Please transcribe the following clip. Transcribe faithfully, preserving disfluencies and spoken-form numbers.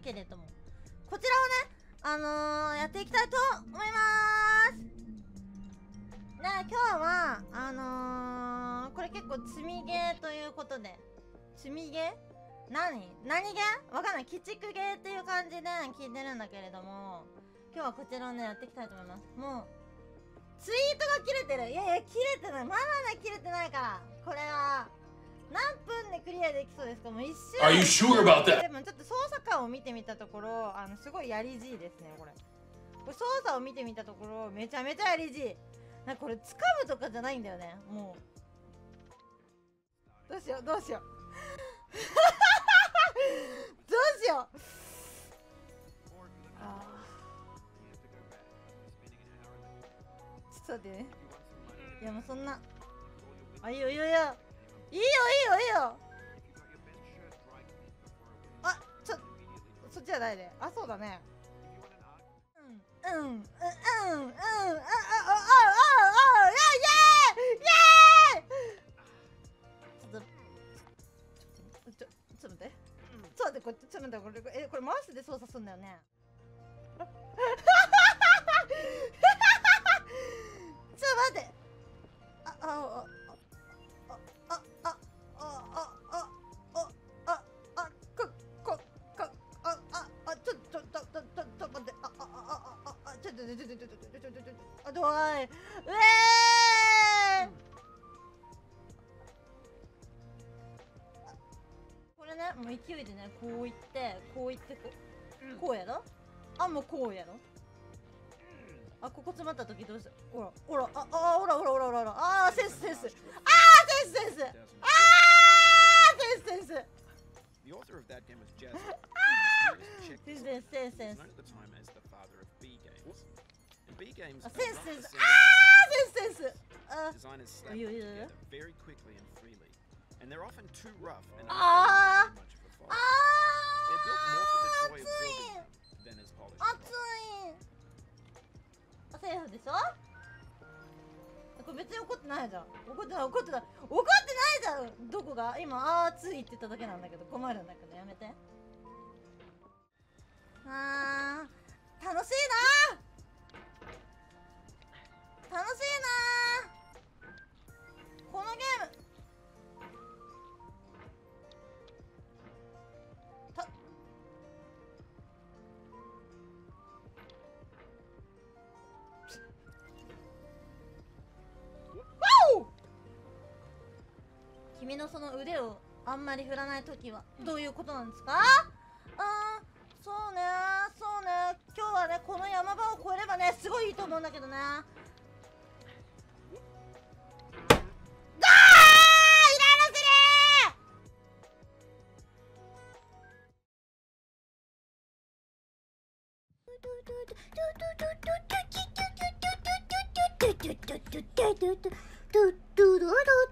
けれども、こちらをね、あのー、やっていきたいと思いまーす。ね、今日は、あのー、これ結構積みゲーということで、積みゲー何何ゲーわかんない。鬼畜ゲーっていう感じで聞いてるんだけれども、今日はこちらをね、やっていきたいと思います。もう、ツイートが切れてる。いやいや、切れてない。まだね、切れてないから。これは、何分でクリアできそうですか？もう一瞬。 Are you sure about that? でもちょっと操作感を見てみたところ、あの、すごいやり G ですね、これ。これ操作を見てみたところ、めちゃめちゃやり G。なんかこれ、掴むとかじゃないんだよね、もう。どうしよう、どうしよう。どうしよう。あちょっと待ってね。いやもうそんな。あ、いいよいいよいいよ。いいよいいよいいよ。あ、ちょ、そっちじゃないで。あ、そうだね。うん、うん、うん、うん、うん、うん、うん、うん、うん、うん、うん、イェーイイェーイちょっと、ちょ、ちょっと待って。ちょっと待って、これ、ちょっと待って、これ、え、これマウスで操作すんだよね。ちょっと待って。あ、あ、あ、あ、あ、あ、あ、あ、あ、あ、あ、こ、こ、こ、あ、あ、あ、ちょ、ちょ、ちょ、ちょ、ちょ、ちょ、待って、あ、あ、あ、あ、あ、ちょ、ちょ、ちょ、ちょ、ちょ、ちょ、ちょ、ちょ、ちょ、ちょ、ちょ、あ、どわい、うえーこれね、もう勢いでね、こういって、こういって、こう、こうやろあ、もうこうやろあ、ここ詰まった時どうしたほら、ほら、あ、あ、ほらほらほらほらほら、あー、センスセンス、あー、センスセンス、あー、センスセンス、 The author of that game was Jazz. センスセンスセンスセン He's ス known at the time as the father of B games. In B games, あ、 the センス rough センス、 assembly あー、センスセンス、あ designers slap you- them you- together very quickly and freely, and they're often too rough and Ah! unfriendly for much of a fault. あ They're built more for the ー、 joy of 熱 building い them than as polished. 熱いあ、セーフでしょこれ別に怒ってないじゃん。怒ってない怒ってない怒ってないじゃん。どこが今、あー熱いって言っただけなんだけど、困るんだけどやめて。あー、楽しいなー楽しいなーこのゲームた君のその腕をあんまり振らないときはどういうことなんですか？あー、そうねそうね今日はねこの山場を越えればねすごいいいと思うんだけどね。あー、イライラするー